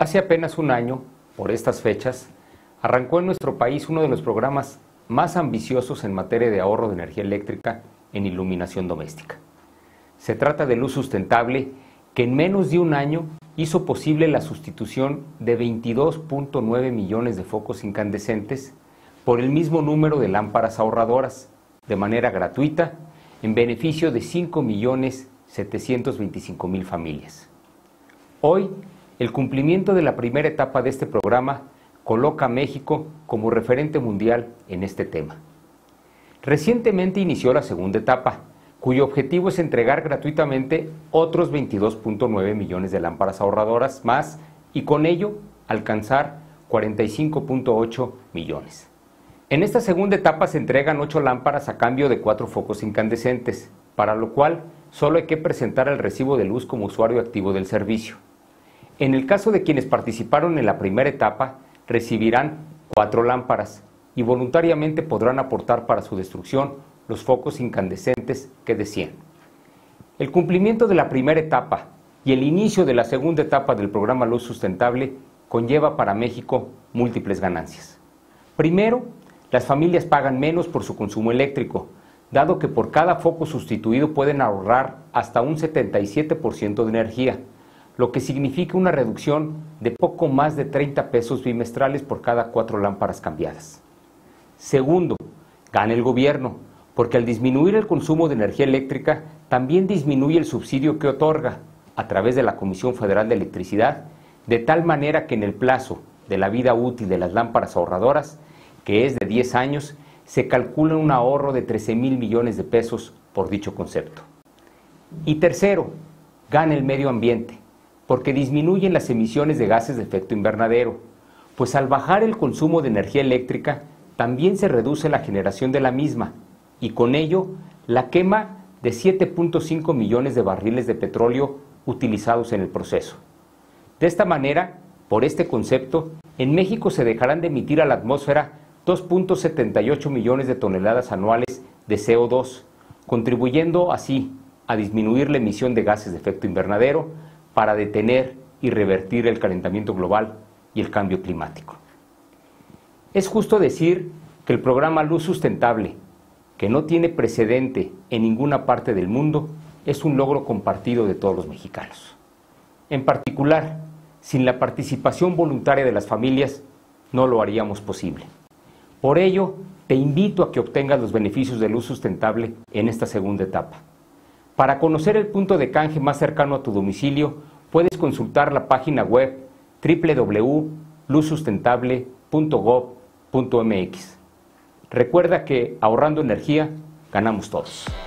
Hace apenas un año, por estas fechas, arrancó en nuestro país uno de los programas más ambiciosos en materia de ahorro de energía eléctrica en iluminación doméstica. Se trata de Luz Sustentable, que en menos de un año hizo posible la sustitución de 22.9 millones de focos incandescentes por el mismo número de lámparas ahorradoras, de manera gratuita, en beneficio de 5.725.000 familias. Hoy, el cumplimiento de la primera etapa de este programa coloca a México como referente mundial en este tema. Recientemente inició la segunda etapa, cuyo objetivo es entregar gratuitamente otros 22.9 millones de lámparas ahorradoras más y con ello alcanzar 45.8 millones. En esta segunda etapa se entregan 8 lámparas a cambio de 4 focos incandescentes, para lo cual solo hay que presentar el recibo de luz como usuario activo del servicio. En el caso de quienes participaron en la primera etapa, recibirán 4 lámparas y voluntariamente podrán aportar para su destrucción los focos incandescentes que deseen. El cumplimiento de la primera etapa y el inicio de la segunda etapa del programa Luz Sustentable conlleva para México múltiples ganancias. Primero, las familias pagan menos por su consumo eléctrico, dado que por cada foco sustituido pueden ahorrar hasta un 77% de energía, lo que significa una reducción de poco más de 30 pesos bimestrales por cada 4 lámparas cambiadas. Segundo, gana el gobierno, porque al disminuir el consumo de energía eléctrica, también disminuye el subsidio que otorga, a través de la Comisión Federal de Electricidad, de tal manera que en el plazo de la vida útil de las lámparas ahorradoras, que es de 10 años, se calcula un ahorro de 13,000 millones de pesos por dicho concepto. Y tercero, gana el medio ambiente, porque disminuyen las emisiones de gases de efecto invernadero, pues al bajar el consumo de energía eléctrica, también se reduce la generación de la misma, y con ello la quema de 7.5 millones de barriles de petróleo utilizados en el proceso. De esta manera, por este concepto, en México se dejarán de emitir a la atmósfera 2.78 millones de toneladas anuales de CO2, contribuyendo así a disminuir la emisión de gases de efecto invernadero para detener y revertir el calentamiento global y el cambio climático. Es justo decir que el programa Luz Sustentable, que no tiene precedente en ninguna parte del mundo, es un logro compartido de todos los mexicanos. En particular, sin la participación voluntaria de las familias, no lo haríamos posible. Por ello, te invito a que obtengas los beneficios de Luz Sustentable en esta segunda etapa. Para conocer el punto de canje más cercano a tu domicilio, puedes consultar la página web www.luzsustentable.gov.mx. Recuerda que ahorrando energía, ganamos todos.